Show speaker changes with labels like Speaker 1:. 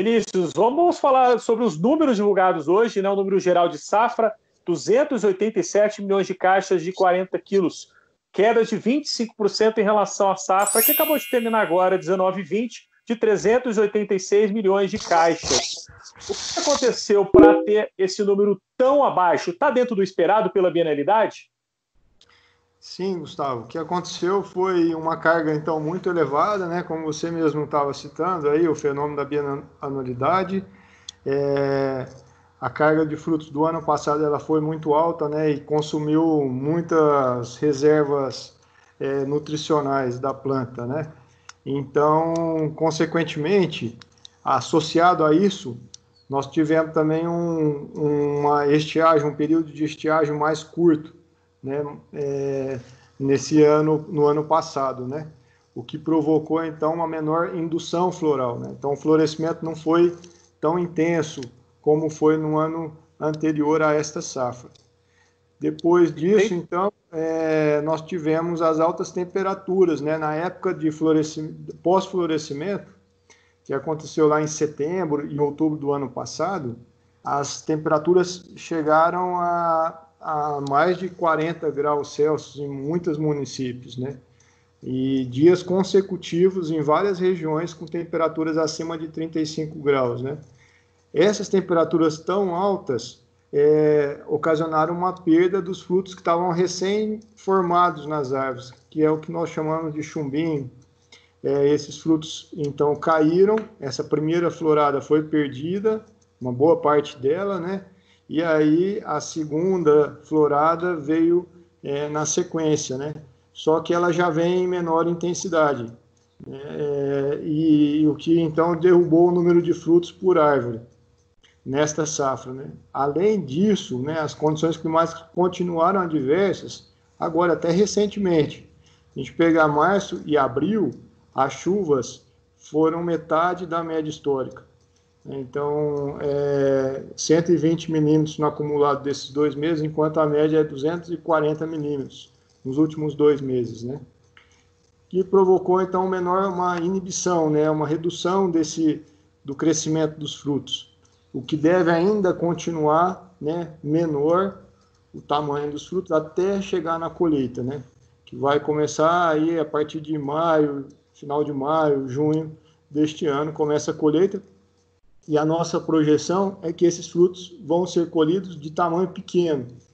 Speaker 1: Vinícius, vamos falar sobre os números divulgados hoje, né? O número geral de safra, 287 milhões de caixas de 40 quilos, queda de 25% em relação à safra, que acabou de terminar agora, 19/20, de 386 milhões de caixas. O que aconteceu para ter esse número tão abaixo? Está dentro do esperado pela bienalidade?
Speaker 2: Sim, Gustavo. O que aconteceu foi uma carga, então, muito elevada, né? Como você mesmo estava citando aí, o fenômeno da bianualidade. A carga de frutos do ano passado ela foi muito alta, né? E consumiu muitas reservas nutricionais da planta, né? Então, consequentemente, associado a isso, nós tivemos também uma estiagem, um período de estiagem mais curto, né, nesse ano, no ano passado, né, o que provocou então uma menor indução floral, né, então o florescimento não foi tão intenso como foi no ano anterior a esta safra. Depois disso, então, nós tivemos as altas temperaturas, né, na época de pós-florescimento, que aconteceu lá em setembro e outubro do ano passado, as temperaturas chegaram a mais de 40 graus Celsius em muitos municípios, né? E dias consecutivos em várias regiões com temperaturas acima de 35 graus, né? Essas temperaturas tão altas ocasionaram uma perda dos frutos que estavam recém-formados nas árvores, que é o que nós chamamos de chumbinho. Esses frutos, então, caíram, essa primeira florada foi perdida, uma boa parte dela, né? E aí a segunda florada veio na sequência, né? Só que ela já vem em menor intensidade, né? E o que então derrubou o número de frutos por árvore nesta safra, né? Além disso, né, as condições climáticas continuaram adversas, agora até recentemente. A gente pegar março e abril, as chuvas foram metade da média histórica. Então, 120 milímetros no acumulado desses 2 meses, enquanto a média é 240 milímetros nos últimos 2 meses, né? Que provocou, então, uma inibição, né? Uma redução do crescimento dos frutos, o que deve ainda continuar, né, menor o tamanho dos frutos até chegar na colheita, né? Que vai começar aí a partir de maio, final de maio, junho deste ano, começa a colheita, e a nossa projeção é que esses frutos vão ser colhidos de tamanho pequeno,